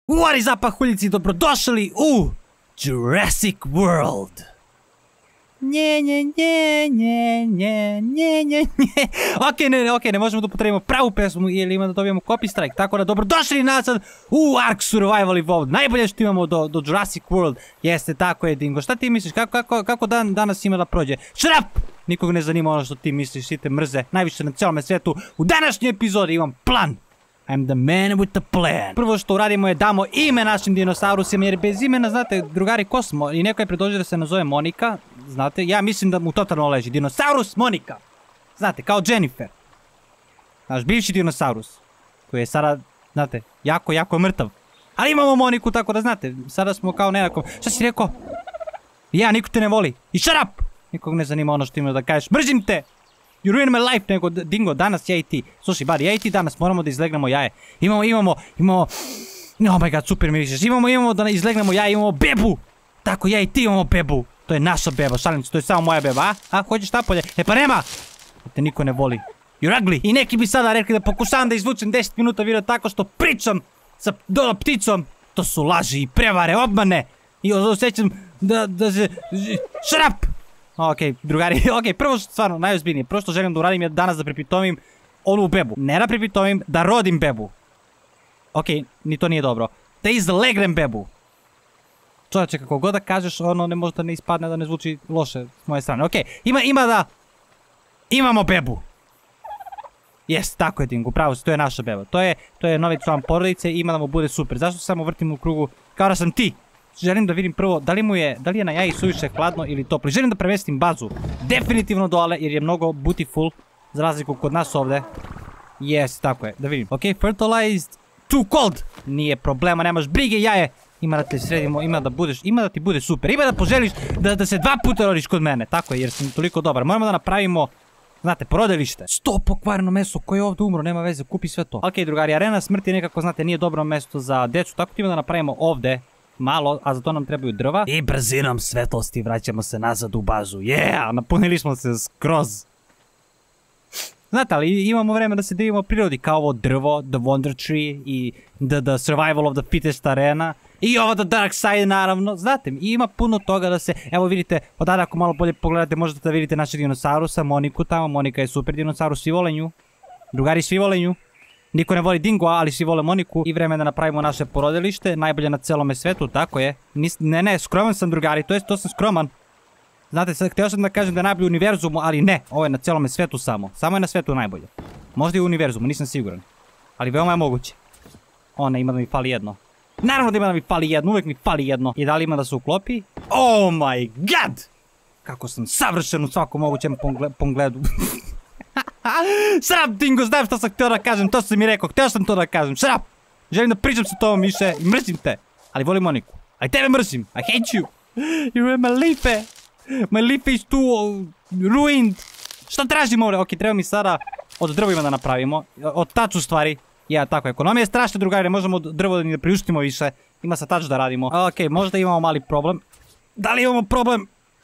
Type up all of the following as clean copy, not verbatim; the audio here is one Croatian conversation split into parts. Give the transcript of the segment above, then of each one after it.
What is up, pahuljici, dobrodošli u Jurassic World. Ok, ne možemo da upotrebimo pravu pesmu ili ima da dobijemo copy strike, tako da dobrodošli nazad u Ark Survival Evolved. Najbolje što imamo do Jurassic World jeste tako je, Dingo. Šta ti misliš, kako dan danas ima da prođe? Shut up! Nikog ne zanima ono što ti misliš, svi te mrze, najviše na cijelom svijetu. U današnjoj epizodi imam plan. I'm the man with the plan. Prvo što uradimo je damo ime našim dinosaurusima, jer bez imena, znate, drugari, ko smo? I neko je predložio da se nazove Monika. Znate, ja mislim da mu totalno leži. Dinosaurus Monika. Znate, kao Jennifer. Naš bivši dinosaurus. Koji je sada, znate, jako mrtav. Ali imamo Moniku, tako da znate, sada smo kao nekako... Šta si rekao? Ja, niko te ne voli. I shut up! Nikog ne zanima ono što ima da kažeš. Mrzim te! You ruin my life, nego Dingo, danas ja i ti. Slušaj, buddy, ja i ti danas moramo da izlegnemo jaje. Imamo... Oh my god, super mirišeš. Imamo da izlegnemo jaje, imamo bebu! Tako, ja i ti imamo bebu. To je naša beba, šalim se, to je samo moja beba, a? Hoćeš napolje? E pa nema! Te niko ne voli. You're ugly. I neki bi sada rekli da pokušavam da izvučem 10 minuta video tako što pričam sa pticom. To su laži i prevare, obmane. I osjećam da se... Shut up! Ok, drugari, ok, prvo što stvarno najozbiljnije, prvo što želim da uradim je danas da pripitomim onu bebu. Ne da pripitomim, da rodim bebu. Ok, ni to nije dobro. Da izlegnem bebu. Čovječe, kako god da kažeš, ono ne može da ne ispadne, da ne zvuči loše s moje strane. Ok, imamo bebu. Jes, tako je, Dingo, pravo si, to je naša beba. To je novi član porodice i ima da mu bude super. Zašto samo vrtim u krugu kao da sam ti? Želim da vidim prvo da li je na jaji suviše hladno ili toplo. Želim da premestim bazu definitivno dole jer je mnogo beautiful za razliku kod nas ovdje. Jes, tako je, da vidim. Ok, fertilized, too cold. Nije problema, nemaš brige, jaje. Ima da te sredimo, ima da ti bude super. Ima da poželiš da se 2 puta rodiš kod mene. Tako je, jer sam toliko dobar. Moramo da napravimo, znate, porodilište. 100 pokvareno meso, ko je ovdje umro, nema veze, kupi sve to. Ok, drugari, arena smrti nekako, znate, nije dobro mesto za decu. Tako ti ima da napravimo ovdje malo, a za to nam trebaju drva. I brzinom svetlosti vraćamo se nazad u bazu. Yeah, napunili smo se skroz. Znate, ali imamo vreme da se divimo prirodi, kao ovo drvo, The Wonder Tree i the Survival of the Fittest arena. I ovo The Dark Side, naravno. Znate, ima puno toga da se... Evo vidite, odada ako malo bolje pogledate, možete da vidite našeg dinosaurusa, Moniku tamo. Monika je super dinosaurus, svi vole nju. Drugari, svi vole nju. Niko ne voli Dingo, ali svi vole Moniku. I vreme da napravimo naše porodilište, najbolje na celome svetu, tako je. Ne, skroman sam, drugari, to sam skroman. Znate, sad htio sam da kažem da je najbolje u univerzumu, ali ne, ovo je na celome svetu samo. Samo je na svetu najbolje. Možda i u univerzumu, nisam siguran. Ali veoma je moguće. Ne, ima da mi fali jedno. Naravno da ima da mi fali jedno, uvijek mi fali jedno. I da li ima da se uklopi? Oh my god! Kako sam savršen u svakom mogućem pogledu. Shut up, Dingo, znam što sam htio da kažem, to sam mi rekao, htio sam to da kažem, shut up! Želim da pričam sa tobom više i mrzim te, ali volim Moniku. A i tebe mrzim, I hate you. You ruined my life. My life is too ruined. Šta tražimo ovdje? Ok, treba mi sada od drvima da napravimo, od tač u stvari. Ja, tako, ekonomija je strašna, drugari, ne možemo drvo da ni da priuštimo više. Ima sa tač da radimo. Ok, možda imamo mali problem. Da li imamo problem?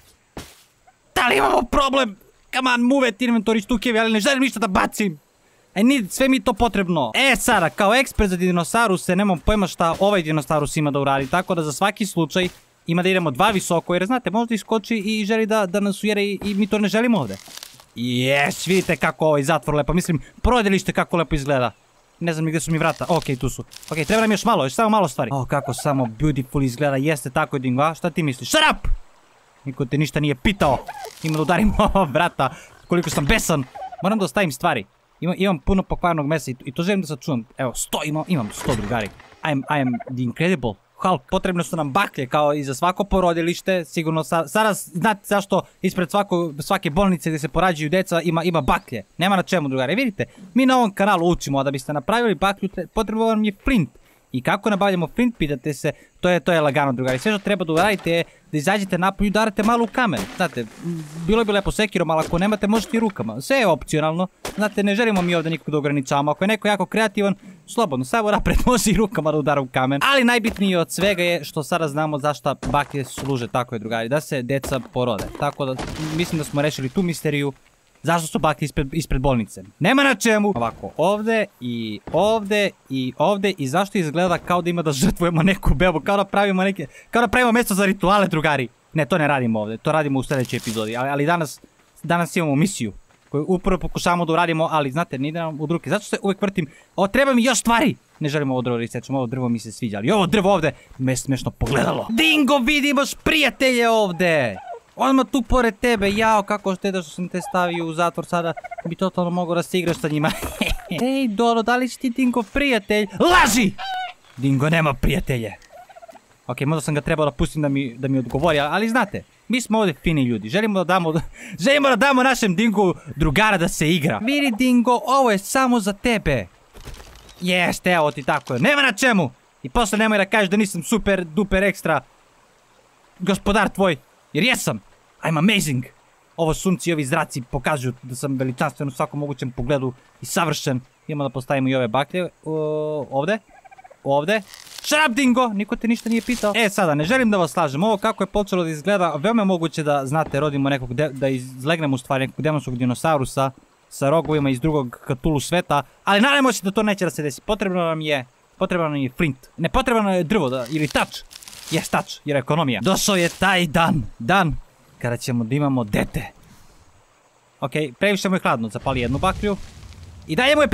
Come on, move it, inventory, stukevi, ali ne želim ništa da bacim. Sve mi to potrebno. Sada, kao ekspert za dinosauruse, nemam pojma šta ovaj dinosaurus ima da uradi. Tako da za svaki slučaj ima da idemo 2 visoko, jer znate, možda iskoči i želi da nas ujere i mi to ne želimo ovdje. Jes, vidite kako ovaj zatvor lepo, mislim, porodilište kako lepo izgleda. Ne znam ni gdje su mi vrata, ok, tu su. Ok, treba nam još malo, još samo malo stvari. Kako samo beautiful izgleda, jeste tako je, Dingo, a? Šta ti misliš? Shut up! Niko te ništa nije pitao. Ima da udarim vrata. Koliko sam besan. Moram da ostavim stvari. Imam puno pokvarnog mesa i to želim da sačuvam. Evo, 100, imam 100, drugari. I am the incredible Hulk. Potrebno su nam baklje kao i za svako porodilište. Sigurno sada znate zašto ispred svake bolnice gdje se porađuju deca ima baklje. Nema na čemu, drugari. Vidite, mi na ovom kanalu učimo, a da biste napravili baklju potrebno vam je flint. I kako nabavljamo flint, pitate se, to je lagano, drugari. Sve što treba da uradite je da izađete napolje i udarate malo u kamen. Znate, bilo bi lepo sekirom, ali ako nemate možete i rukama. Sve je opcionalno. Znate, ne želimo mi ovdje nikog da ograničavamo. Ako je neko jako kreativan, slobodno, samo napred može i rukama da udara u kamen. Ali najbitnije od svega je što sada znamo zašto baklje služe, tako je, drugari, da se deca porode. Tako da mislim da smo rešili tu misteriju. Zašto su baklje ispred bolnice? Nema na čemu. Ovako, ovde i ovde i ovde. I zašto izgleda kao da ima da žrtvujemo neku bebu? Kao da pravimo mjesto za rituale, drugari. Ne, to ne radimo ovde. To radimo u sljedećoj epizodi. Ali danas imamo misiju koju upravo pokušavamo da uradimo, ali znate, ne ide nam od ruke. Zato se uvijek vrtim. O, treba mi još stvari. Ne želim ovo drvo risečemo, ovo drvo mi se sviđa. Ali ovo drvo ovde me je smešno pogledalo. Dingo, vidi, imaš prijatelje ovde. Odmah tu pored tebe, jao, kako šteta što sam te stavio u zatvor, sada bi totalno mogao da se igraš sa njima. Ej, Doro, da li si ti Dingo prijatelj? Laži! Dingo nema prijatelje. Ok, možda sam ga trebao da pustim da mi odgovori, ali znate, mi smo ovdje fini ljudi. Želimo da damo našem Dingu drugara da se igra. Vidi Dingo, ovo je samo za tebe. Jeste, evo ti tako je. Nema na čemu! I posle nemoj da kažeš da nisam super duper ekstra gospodar tvoj. Jer jesam. I'm amazing. Ovo sunce i ovi zraci pokazuju da sam veličanstven u svakom mogućem pogledu i savršen. Idemo da postavimo i ove baklje. Ovde. Ovde. Shut up, Dingo! Niko te ništa nije pitao. E, sada, ne želim da vas slažem. Ovo kako je počelo da izgleda, veoma je moguće da, znate, rodimo nekog, da izlegnemo u stvari nekog demonskog dinosaurusa sa rogovima iz drugog Cthulhu sveta. Ali nadajmo se da to neće da se desi. Potrebno nam je flint. Ne, potrebno je drvo ili tač. Jes, tač, jer ekonomija. Došao je taj dan kada ćemo da imamo dete. Ok, previše mu je hladno, zapali jednu baklju. I dalje mu je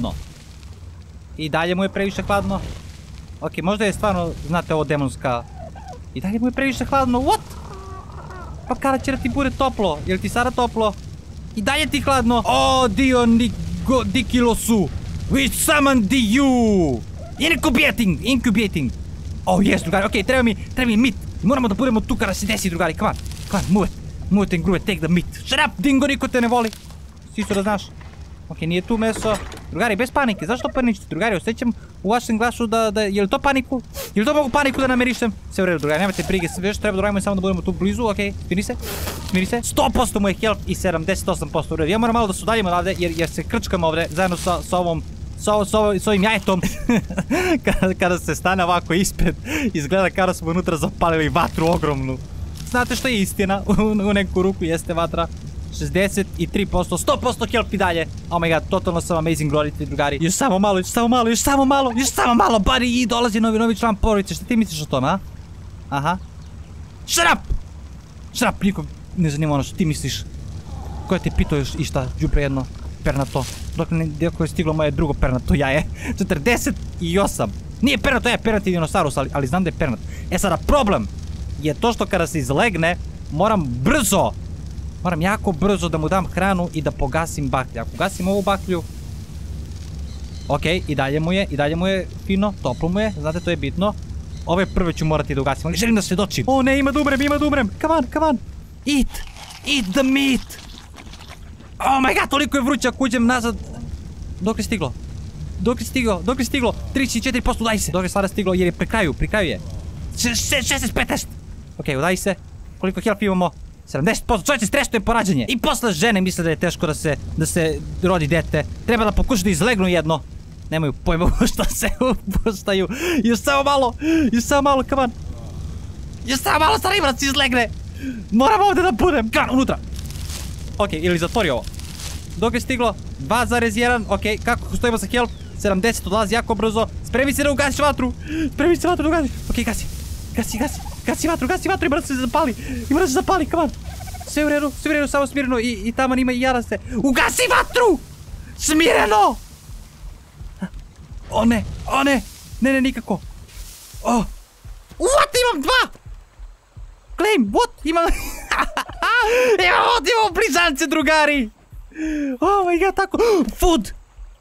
previše hladno. Ok, možda je stvarno, znate, ovo demonska. I dalje mu je previše hladno, what? Pa kada će da ti bude toplo? Je li ti sada toplo? I dalje ti hladno. O, Dio Dikilosu, we summoned you. Incubating. Oh, yes, drugari, ok, treba mi meat. Moramo da budemo tu kada se desi, drugari, come on, move and groove, take the meat. Shut up, Dingo, niko te ne voli. Svi su da znaš. Ok, nije tu meso. Drugari, bez panike, zašto paničite? Drugari, osjećam u vašem glasu da, je li to paniku? Je li to mogu paniku da namirišem? Sve u redu, drugari, nemate brige, sve što treba da radimo samo da budemo tu blizu, ok, smiri se. 100% mu je health i 78% u redu. Ja moram malo da se udaljim odavde jer se krčkam ovde, zajedno s ovim jajetom. Kada se stane ovako ispred, izgleda kao da smo unutra zapalili vatru ogromnu. Znate što je istina? U neku ruku jeste vatra. 63%, 100% health i dalje. Oh my god, totalno sam amazing roditelj, drugari. Još samo malo, buddy, i dolazi novi član porodice. Šta ti misliš o tome, a? Aha. Shut up, nikom ne zanima ono što ti misliš. Ko je te pitao još i šta, đubre jedno pernato. Dok je stiglo moje drugo pernato jaje. 48. Nije pernato jaje, pernati dinosaurus, ali znam da je pernat. E sada, problem je to što kada se izlegne, moram jako brzo da mu dam hranu i da pogasim baklju. Ako gasim ovu baklju, ok, i dalje mu je fino, toplo mu je, znate, to je bitno. Ove prve ću morati da ugasim, ali želim da svedočim. O ne, ima da umrem, come on. Eat the meat. Oh my god, toliko je vruće ako uđem nazad. Dok je stiglo? 34%, udaj se. Dok je sada stiglo jer je pri kraju je. 16. Ok, udaj se. Koliko health imamo? 70%, čovječe, stresno je porađanje. I posle žene misle da je teško da se rodi dete. Treba da pokuša da izlegnu jedno. Nemaju pojma u šta se upuštaju. Još samo malo, come on. Još samo malo, stari da se izlegne. Moram ovdje da budem. Come on, unutra. Ok, ili zatvori ovo. Dok je stiglo 2,1, ok, kako stojimo sa health? 70, odlazi jako brzo. Spremi se da ugasiš vatru. Ok, gasi vatru, ima da se zapali, come on. Sve u redu, samo smireno i tamo ima i jara se. Ugasi vatru! Smireno! O ne, nikako. Oh. What, imam 2! Claim, what? Imamo blizance, drugari! Oh my god, tako. Food!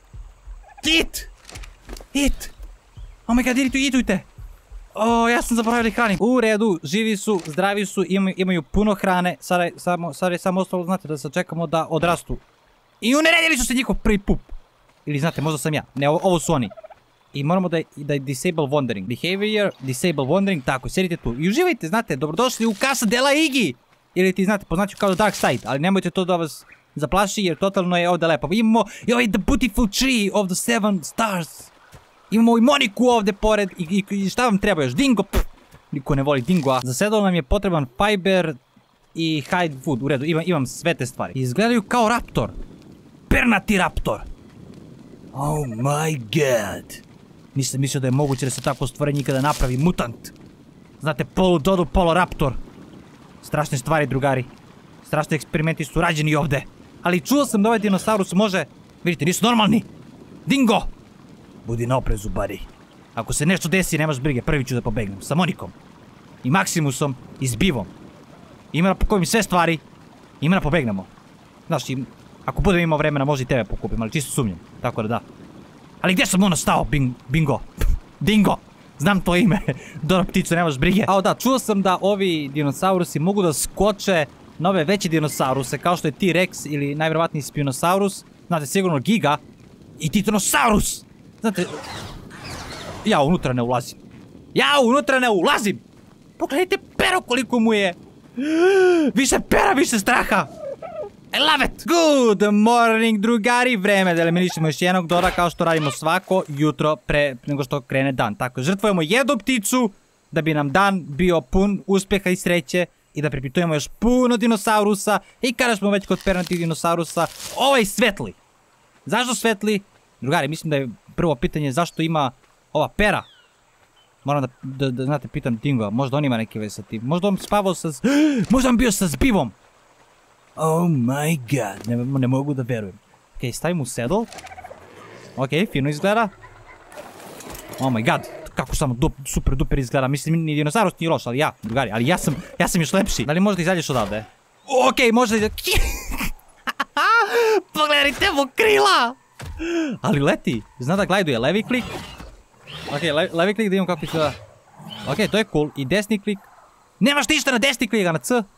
Eat! Oh my god, idujte! O, ja sam zaboravio da ih hranim. U redu, živi su, zdravi su, imaju puno hrane. Sad je samo ostalo, znate, da se čekamo da odrastu. I uneredili su se njihov prvi pup. Ili znate, možda sam ja. Ne, ovo su oni. I moramo da disable wandering. Behavior, disable wandering, tako, sjedite tu. I uživajte, znate, dobrodošli u Casa della Iggy. Ili ti, znate, poznaću kao Dark Side, ali nemojte to da vas zaplaši jer totalno je ovdje lepo. Imamo i ovaj The Beautiful Tree of the Seven Stars. Imamo i Moniku ovdje pored i šta vam treba još? Dingo, niko ne voli dingoa. Za sedlo nam je potreban fiber i hide food. U redu, imam sve te stvari. Izgledaju kao raptor. Pernati raptor. Oh my god. Nisam mislio da je moguće da se tako stvorenje ikada napravi mutant. Znate, polu dodu, polo raptor. Strašne stvari, drugari. Strašni eksperimenti su rađeni ovde. Ali čuo sam da ovaj dinosaurus može... Vidite, nisu normalni. Dingo! Budi na oprezu, buddy. Ako se nešto desi, nemaš brige, prvi ću da pobegnem. Sa Monikom. I Maximusom. I s Bivom. Ima da pokupim sve stvari. Ima da pobegnemo. Znaš, ako budem imao vremena, može i tebe pokupim, ali čisto sumnjam. Tako da da. Ali gdje sam ono stao? Bingo. Dingo! Znam to ime. Dobro, ptico, nemaš brige. A da, čuo sam da ovi dinosaurusi mogu da skoče na ove veće dinosauruse, kao što je T-Rex ili najvjerovatniji Spinosaurus. Znate, sigurno Giga i Titanosaurus. Znate, ja unutra ne ulazim. Ja unutra ne ulazim! Pogledajte pero koliko mu je. Više pera, više straha. I love it! Good morning, drugari. Vreme da eliminišemo još jednog doda kao što radimo svako jutro pre nego što krene dan. Tako, žrtvujemo jednu pticu da bi nam dan bio pun uspjeha i sreće i da pripitujemo još puno dinosaurusa. I kada smo već kod pernatih dinosaurusa, ovaj svetli. Zašto svetli? Drugari, mislim da je prvo pitanje zašto ima ova pera. Moram da znate, pitam Dingo, možda on ima neke veze sa tim. Možda on spavao sa... Možda on bio sa Zbivom. Oh my god, ne mogu da verujem. Ok, stavim u saddle. Ok, fino izgleda. Oh my god, kako samo super duper izgleda. Mislim, ni dinosaurus nije loš, ali ja, drugari, ali ja sam još lepši. Da li možda izađeš odavde? Ok, možda izađeš... Pogledajte mu krila! Ali leti, zna da gliduje, levi klik. Ok, levi klik da imam kako izgleda. Ok, to je cool, i desni klik. Nemaš ništa na desni klik, a na C?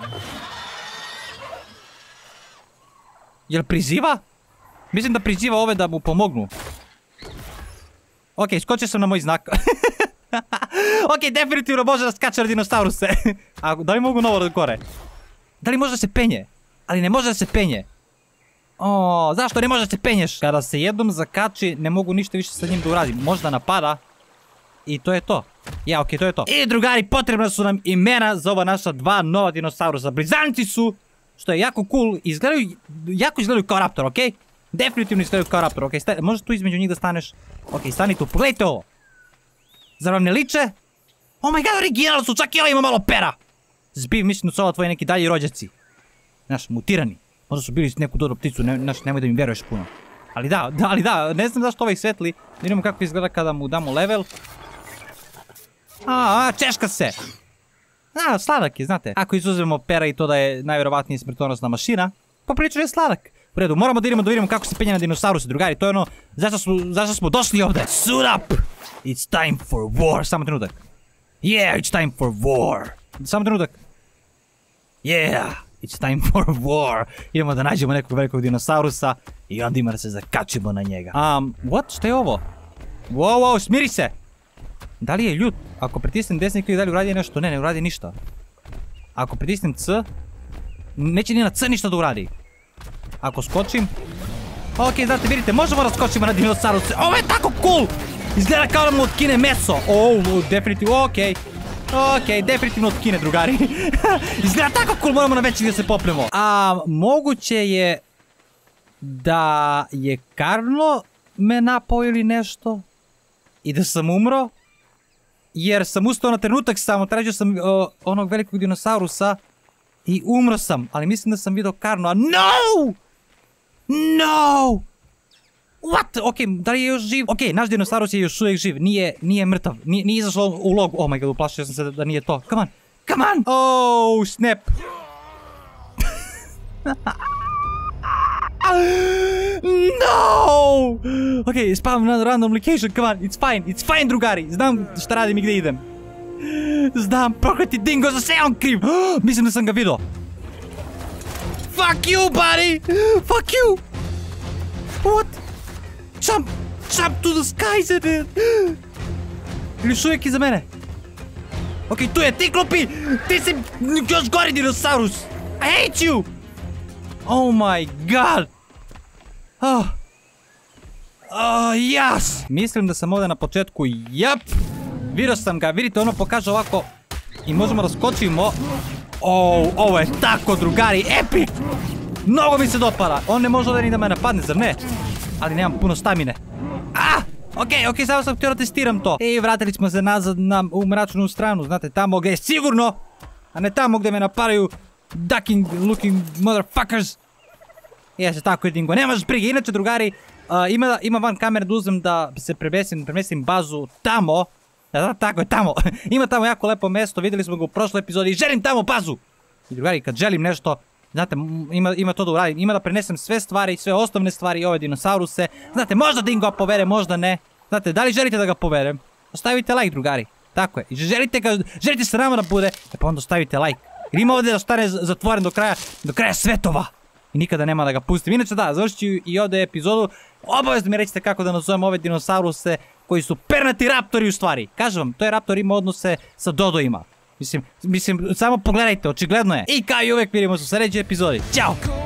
Jel priziva? Mislim da priziva ove da mu pomognu. Ok, skočio sam na moj znak. Ok, definitivno može da skače na dinosauruse. A da li mogu novo da gore? Da li može da se penje? Ali ne može da se penje. O, zašto ne može da se penješ? Kada se jednom zakači, ne mogu ništa više sa njim da uradim. Možda napada. I to je to. Ja, ok, to je to. I drugari, potrebna su nam imena za ova naša dva nova dinosaurusa. Blizanci su, što je jako cool, jako izgledaju kao raptor, ok? Definitivno izgledaju kao raptor, ok? Možeš tu između njih da staneš? Ok, stani tu, pogledajte ovo. Zar vam ne liče? Oh my god, original su, čak i ovo ima malo pera. Zbiv, mislim da su ovo tvoji neki dalji rođaci. Znaš, mutirani. Možda su bili neku dodu pticu, nemoj da mi veruješ puno. Ali da, ne znam zašto ovaj svetli. Da vidimo kako izgleda kada mu damo level. Češka se! Sladak je, znate. Ako izuzmemo pera i to da je najvjerovatnije smrtonosna mašina, poprilično je sladak. U redu, moramo da idemo da vidimo kako se penje na dinosauruse, drugari. To je ono, zašto smo došli ovde. Suit up! It's time for war. Samo trenutak. Yeah, it's time for war. Samo trenutak. Yeah, it's time for war. Idemo da nađemo nekog velikog dinosaurusa i onda ima da se zakačimo na njega. What? Šta je ovo? Wow, smiri se! Da li je ljut? Ako pritisnem desni klik, da li uradi nešto? Ne uradi ništa. Ako pritisnem C, neće ni na C ništa da uradi. Ako skočim... Ok, znate, vidite, možemo da skočimo na dinosauruse. Ovo je tako cool! Izgleda kao da mu otkine meso. Definitivno, ok, definitivno otkine, drugari. Izgleda tako cool, moramo na veći da se popnemo. Moguće je da je Karno me napao ili nešto i da sam umro. Jer sam ustao na trenutak samo, tražio sam onog velikog dinosaurusa i umro sam, ali mislim da sam vidio Karno, no! No! What? Ok, da li je još živ? Ok, naš dinosaurus je još uvijek živ, nije mrtav, nije izašao u log. Oh my god, uplašio sam se da nije to. Come on! Oh, snap! No! Ok, spavam na random location, come on, it's fine, drugari. Znam šta radim i gdje idem. Znam, prokleti Dingo, za sve on kriv. Mislim da sam ga vidio. Fuck you, buddy! Fuck you! What? Jump to the skies, dude! Ili još uvijek iza mene? Ok, tu je, ti klopi! Ti si još gori dinosaurus! I hate you! Oh my god! Yes! Mislim da sam ovdje na početku, vidio sam ga, vidite, ono pokaže ovako i možemo da skočimo. Ovo je tako, drugari, epic! Mnogo mi se dopada. On ne može ovdje ni da me napadne, zar ne? Ali nemam puno stamine. Okej, samo sam htio da testiram to. I vratili smo se nazad u mračnu stranu, znate, tamo gdje je sigurno, a ne tamo gdje me napadaju ducking looking motherfuckers. Jeste, tako je, Dingo, nemaš brige. Inače, drugari, ima van kamere da uzem da se premestim bazu tamo. Da, tako je, tamo. Ima tamo jako lepo mjesto, vidjeli smo ga u prošloj epizodi i želim tamo bazu. I drugari, kad želim nešto, znate, ima to da uradim, ima da prenesem sve stvari, sve osnovne stvari i ove dinosauruse. Znate, možda Dingo povere, možda ne. Znate, da li želite da ga poverem? Ostavite like, drugari. Tako je. I želite sa nama da bude, pa onda ostavite like. Jer ima ovdje da ostane zatvoren do kraja svetova. I nikada nema da ga pustim. Inače da, završit ću i ovdje epizodu. Obavezno mi recite kako da nazovem ove dinosauruse koji su pernati raptori u stvari. Kažem vam, to je raptor ima odnose sa Dodoima. Mislim, samo pogledajte, očigledno je. I kao i uvijek vidimo se u sljedećoj epizodi. Ćao!